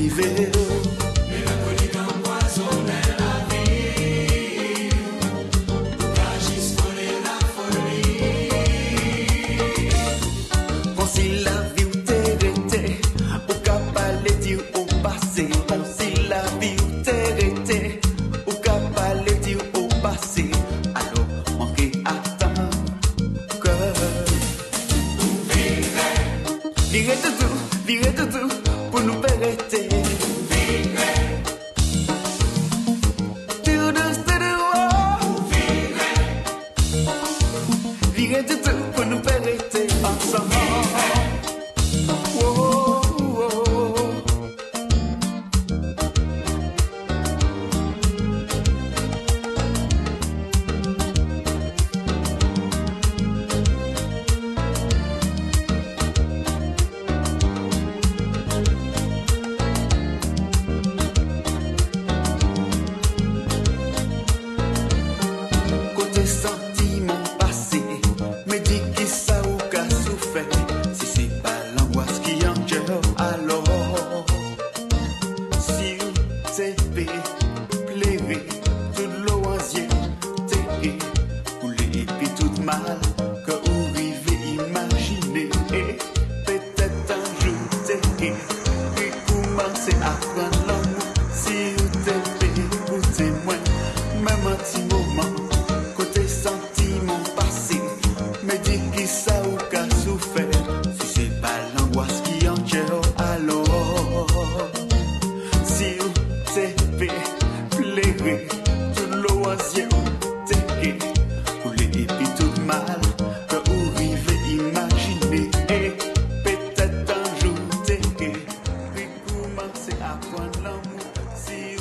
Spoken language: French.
river. Mélancolique empoisonnait la vie, agisse voler la folie. Quand si la vie ou t'arrêtait, ou qu'à parler dire au passé. Quand si la vie ou t'arrêtait, ou qu'à parler dire au passé. Alors, manquez attendre que virez tout, pour nous perreter. Virez tout, pour nous perreter ensemble. Oh, oh, oh. Côté sentiment passé, me dit qui ça ou qu'a souffert. Si c'est pas l'angoisse qui en cœur, alors si vous t'aimez, plairait, tout loisir, t'aimer, couler et puis tout mal, que vous rivez imaginer, et peut-être un jour t'aimer, puis commencer à prendre l'amour. Si vous t'aimez, écoutez-moi, même un petit moment. Côté sentiment passé, me dit qui ça ou qu'a souffert. Si c'est pas l'angoisse qui en cœur, alors si vous t'aimez, plairait, tout loisir, t'aimer, couler et puis tout mal, que vous rivez imaginer, et peut-être un jour t'aimer, puis commencer à prendre l'amour. Si